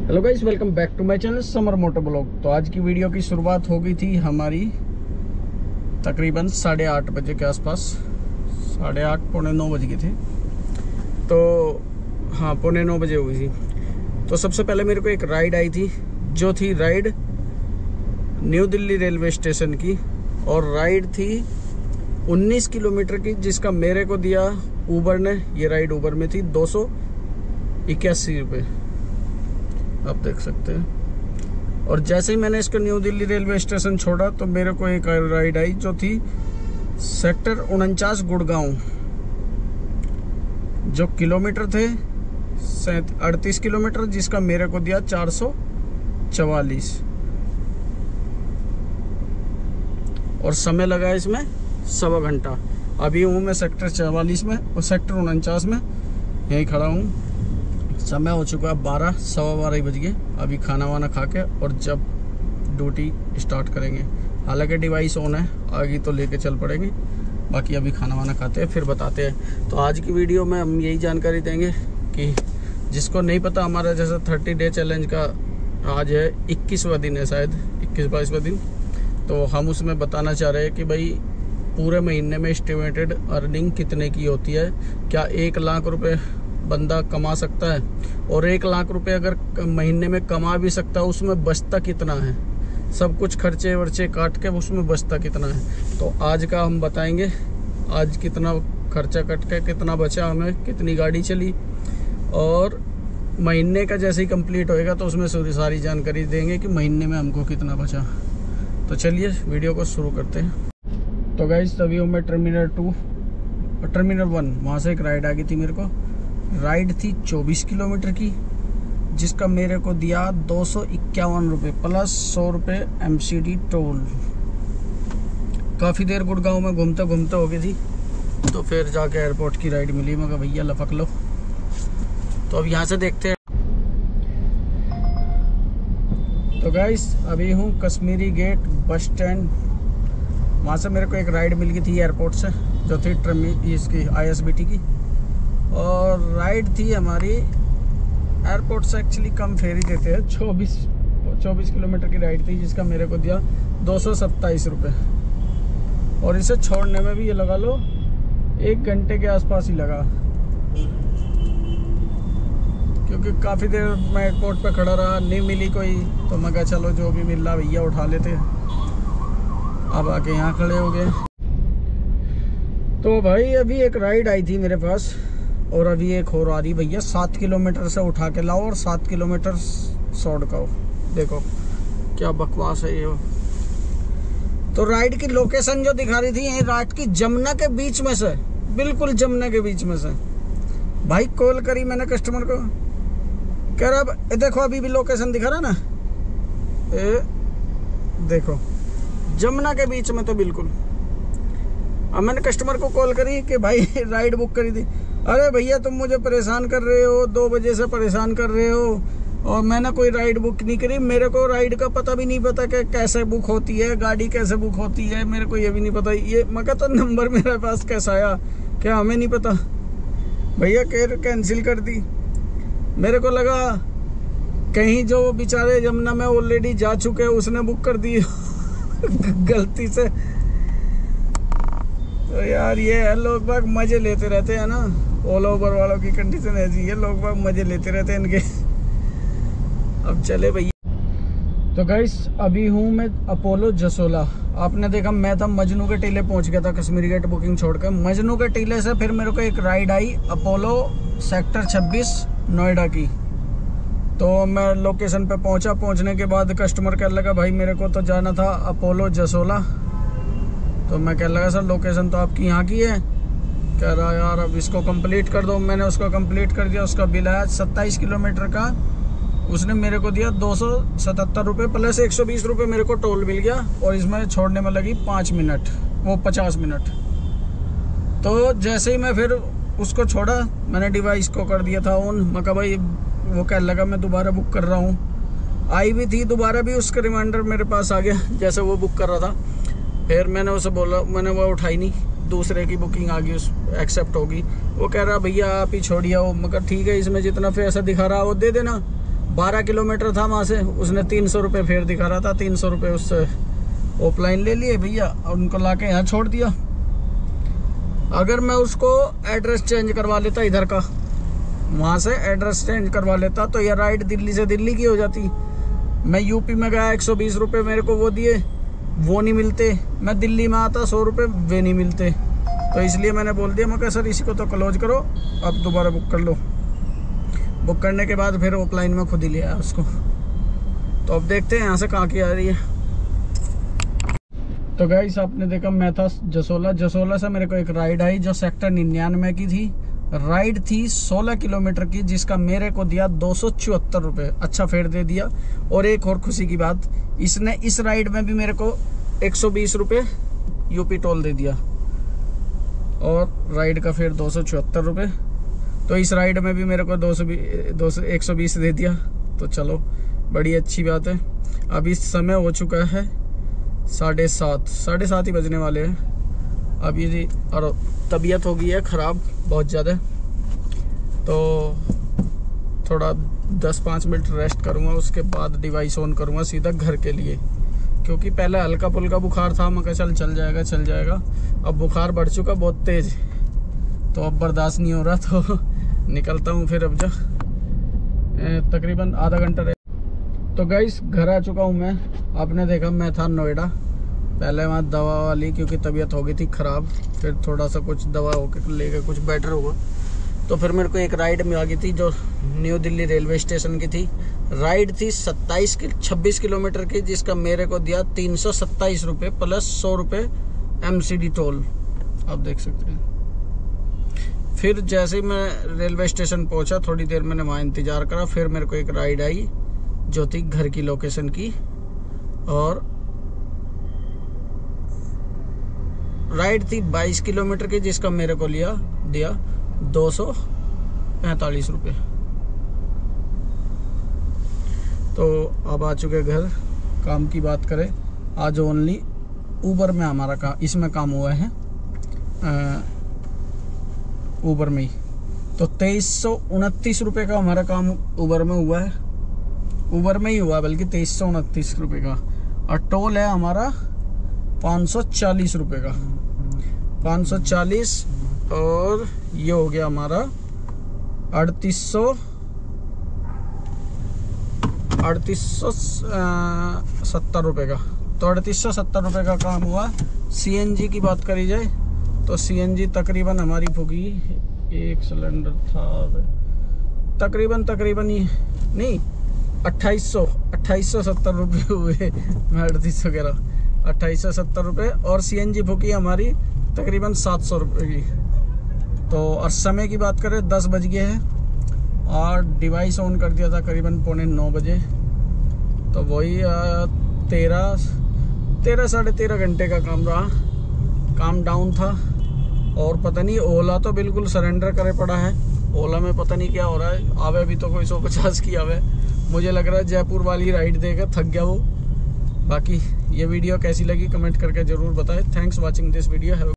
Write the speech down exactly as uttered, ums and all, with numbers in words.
Hello guys, welcome back to my channel Samar motor vlog. तो आज की वीडियो की शुरुआत हो गई थी हमारी तकरीबन साढ़े आठ बजे के आसपास, साढ़े आठ पौने नौ बज गए थे। तो हाँ, पौने नौ बजे हुई थी। तो सबसे पहले मेरे को एक राइड आई थी, जो थी ride New Delhi railway station की, और राइड थी उन्नीस किलोमीटर की, जिसका मेरे को दिया ऊबर ने। ये राइड ऊबर में थी दो सौ इक्यासी रुपये, आप देख सकते हैं। और जैसे ही मैंने इसको न्यू दिल्ली रेलवे स्टेशन छोड़ा तो मेरे को एक राइड आई, जो थी सेक्टर उनचास गुड़गांव, जो किलोमीटर थे अड़तीस किलोमीटर, जिसका मेरे को दिया चार सौ चवालीस, और समय लगा इसमें सवा घंटा। अभी हूँ मैं सेक्टर चवालीस में और सेक्टर उनचास में यहीं खड़ा हूँ। समय हो चुका है बारह सवा बारह बज गए। अभी खाना वाना खा के और जब ड्यूटी स्टार्ट करेंगे। हालांकि डिवाइस ऑन है, आगे तो लेके चल पड़ेंगे। बाकी अभी खाना वाना खाते हैं, फिर बताते हैं। तो आज की वीडियो में हम यही जानकारी देंगे कि जिसको नहीं पता, हमारा जैसा थर्टी डे चैलेंज का आज है इक्कीसवां दिन है, शायद इक्कीस बाईसवां दिन। तो हम उसमें बताना चाह रहे हैं कि भाई पूरे महीने में एस्टिमेटेड अर्निंग कितने की होती है। क्या एक लाख रुपए बंदा कमा सकता है, और एक लाख रुपए अगर महीने में कमा भी सकता है, उसमें बचता कितना है। सब कुछ खर्चे वर्चे काट के उसमें बचता कितना है। तो आज का हम बताएंगे, आज कितना खर्चा कट के कितना बचा हमें, कितनी गाड़ी चली, और महीने का जैसे ही कंप्लीट होएगा तो उसमें सारी जानकारी देंगे कि महीने में हमको कितना बचा। तो चलिए वीडियो को शुरू करते हैं। तो गाइस, अभी मैं टर्मिनल टू टर्मिनल वन, वहाँ से एक राइड आ गई थी मेरे को। राइड थी चौबीस किलोमीटर की, जिसका मेरे को दिया दो सौ इक्यावन रुपये प्लस सौ रुपये एम सी डी टोल। काफ़ी देर गुड़गांव में घूमते घूमते हो गई थी, तो फिर जाके एयरपोर्ट की राइड मिली। मैं कहा भैया लपक लो। तो अब यहाँ से देखते हैं। तो गाइस, अभी हूँ कश्मीरी गेट बस स्टैंड। वहाँ से मेरे को एक राइड मिल गई थी एयरपोर्ट से, जो थी ट्रमी इसकी आई एस बी टी की। और राइड थी हमारी एयरपोर्ट से एक्चुअली कम फेरी देते हैं, चौबीस चौबीस किलोमीटर की राइड थी, जिसका मेरे को दिया दो सौ सत्ताईस रुपये। और इसे छोड़ने में भी ये लगा लो एक घंटे के आसपास ही लगा, क्योंकि काफ़ी देर मैं एयरपोर्ट पे खड़ा रहा, नहीं मिली कोई। तो मैं कहा चलो जो भी मिल रहा भैया उठा लेते। अब आके यहाँ खड़े हो गए। तो भाई अभी एक राइड आई थी मेरे पास, और अभी एक और आ रही भैया। सात किलोमीटर से उठा के लाओ और सात किलोमीटर सौ डकाओ। देखो क्या बकवास है ये। तो राइड की लोकेशन जो दिखा रही थी, यही रात की जमुना के बीच में से, बिल्कुल जमुना के बीच में से। भाई कॉल करी मैंने कस्टमर को, कह रहा अब देखो अभी भी लोकेशन दिखा रहा ना, ए, देखो जमुना के बीच में, तो बिल्कुल। अब मैंने कस्टमर को कॉल करी कि भाई राइड बुक करी थी। अरे भैया तुम मुझे परेशान कर रहे हो, दो बजे से परेशान कर रहे हो, और मैंने कोई राइड बुक नहीं करी। मेरे को राइड का पता भी नहीं पता कि कैसे बुक होती है, गाड़ी कैसे बुक होती है, मेरे को ये भी नहीं पता। ये मैं कहता नंबर मेरे पास कैसा आया, क्या हमें नहीं पता। भैया कैर कैंसिल कर दी। मेरे को लगा कहीं जो बेचारे जमुना में ऑलरेडी जा चुके हैं उसने बुक कर दी गलती से। तो यार ये है, लोग बाग मजे लेते रहते हैं ना। ओला उबर वालों की कंडीशन ऐसी है, लोग बाग मजे लेते रहते हैं इनके। अब चले भैया। तो गाइस, अभी हूँ मैं अपोलो जसोला। आपने देखा मैं था मजनू के टीले पहुँच गया था, कश्मीरी गेट बुकिंग छोड़कर। मजनू के टीले से फिर मेरे को एक राइड आई अपोलो सेक्टर छब्बीस नोएडा की। तो मैं लोकेशन पे पहुँचा। पहुँचने के बाद कस्टमर कहने लगा भाई मेरे को तो जाना था अपोलो जसोला। तो मैं कह लगा सर लोकेशन तो आपकी यहाँ की है। कह रहा यार अब इसको कंप्लीट कर दो। मैंने उसको कंप्लीट कर दिया। उसका बिल आया सत्ताईस किलोमीटर का, उसने मेरे को दिया दो सौ सतहत्तर रुपये प्लस एक सौ बीस रुपये मेरे को टोल मिल गया। और इसमें छोड़ने में लगी पाँच मिनट, वो पचास मिनट। तो जैसे ही मैं फिर उसको छोड़ा, मैंने डिवाइस को कर दिया था ऑन। मैं कहा भाई, वो कह लगा मैं दोबारा बुक कर रहा हूँ। आई भी थी दोबारा भी, उसका रिमाइंडर मेरे पास आ गया जैसे वो बुक कर रहा था। फिर मैंने उसे बोला, मैंने वो उठाई नहीं, दूसरे की बुकिंग आ गई, उस एक्सेप्ट होगी। वो कह रहा भैया आप ही छोड़िए। वो मगर ठीक है, इसमें जितना पैसा दिखा रहा है वो दे देना, बारह किलोमीटर था वहाँ से, उसने तीन सौ रुपये फेयर दिखा रहा था, तीन सौ रुपये उससे ऑफलाइन ले लिए भैया और उनको ला के यहाँ छोड़ दिया। अगर मैं उसको एड्रेस चेंज करवा लेता इधर का, वहाँ से एड्रेस चेंज करवा लेता तो ये राइड दिल्ली से दिल्ली की हो जाती। मैं यूपी में गया, एक सौ बीस रुपये मेरे को वो दिए, वो नहीं मिलते। मैं दिल्ली में आता, सौ रुपये वे नहीं मिलते। तो इसलिए मैंने बोल दिया, मैं कहा सर इसी को तो क्लोज करो, अब दोबारा बुक कर लो। बुक करने के बाद फिर ऑफलाइन में खुद ही लिया उसको। तो अब देखते हैं यहाँ से कहाँ की आ रही है। तो गाइस आपने देखा मैं था जसोला, जसोला से मेरे को एक राइड आई जो सेक्टर निन्यानवे की थी। राइड थी सोलह किलोमीटर की, जिसका मेरे को दिया दो सौ चौहत्तर रुपये। अच्छा फेयर दे दिया। और एक और खुशी की बात, इसने इस राइड में भी मेरे को एक सौ बीस रुपये यूपी टोल दे दिया और राइड का फेयर दो सौ चौहत्तर रुपये। तो इस राइड में भी मेरे को दो सौ दो सौ एक सौ बीस दे दिया। तो चलो बड़ी अच्छी बात है। अभी समय हो चुका है साढ़े सात साढ़े सात ही बजने वाले हैं अभी जी। और तबीयत हो गई है ख़राब बहुत ज़्यादा, तो थोड़ा दस पाँच मिनट रेस्ट करूँगा, उसके बाद डिवाइस ऑन करूँगा सीधा घर के लिए। क्योंकि पहले हल्का फुल्का बुखार था, मैं कहा चल चल जाएगा चल जाएगा। अब बुखार बढ़ चुका बहुत तेज़, तो अब बर्दाश्त नहीं हो रहा, तो निकलता हूँ फिर। अब जो तकरीबन आधा घंटा रहे। तो गाइस घर आ चुका हूँ मैं। आपने देखा मैं था नोएडा, पहले वहाँ दवा वाली क्योंकि तबीयत हो गई थी ख़राब, फिर थोड़ा सा कुछ दवा होकर लेकर कुछ बेटर होगा। तो फिर मेरे को एक राइड में आ गई थी जो न्यू दिल्ली रेलवे स्टेशन की थी। राइड थी सत्ताईस की छब्बीस किलोमीटर की, जिसका मेरे को दिया तीन सौ सत्ताईस रुपये प्लस सौ रुपये एम सी डी टोल। आप देख सकते हैं। फिर जैसे ही मैं रेलवे स्टेशन पहुंचा, थोड़ी देर मैंने वहाँ इंतज़ार करा, फिर मेरे को एक राइड आई जो थी घर की लोकेशन की। और राइड थी बाईस किलोमीटर की, जिसका मेरे को लिया दिया दो सौ पैंतालीस रुपये। तो अब आ चुके घर। काम की बात करें, आज ओनली ऊबर में हमारा काम, इसमें काम हुआ है ऊबर में ही। तो तेईस सौ उनतीस रुपये का हमारा काम ऊबर में हुआ है। ऊबर में ही हुआ बल्कि तेईस सौ उनतीस रुपये का। और टोल है हमारा पाँच सौ चालीस रुपये का, पाँच सौ चालीस। और ये हो गया हमारा अड़तीस सौ अड़तीस सौ सत्तर रुपये का। तो अड़तीस सौ सत्तर रुपये का काम हुआ। सीएनजी की बात करी जाए तो सीएनजी तकरीबन हमारी फूकी, एक सिलेंडर था तकरीबन तकरीबन ही नहीं अट्ठाईस सौ अट्ठाईस सौ सत्तर रुपये हुए। मैं अड़तीस सौ कह रहा, अट्ठाईस सौ सत्तर रुपये। और सीएनजी फूकी हमारी तकरीबन सात सौ रुपये की। तो और समय की बात करें दस बज गए हैं और डिवाइस ऑन कर दिया था करीबन पौने नौ बजे। तो वही तेरह तेरह साढ़े तेरह घंटे का काम रहा। काम डाउन था। और पता नहीं ओला तो बिल्कुल सरेंडर करे पड़ा है। ओला में पता नहीं क्या हो रहा है। आवे भी तो कोई सौ पचास की आवे। मुझे लग रहा है जयपुर वाली राइड देकर थक गया वो। बाकी ये वीडियो कैसी लगी कमेंट करके ज़रूर बताएं। Thanks watching this video.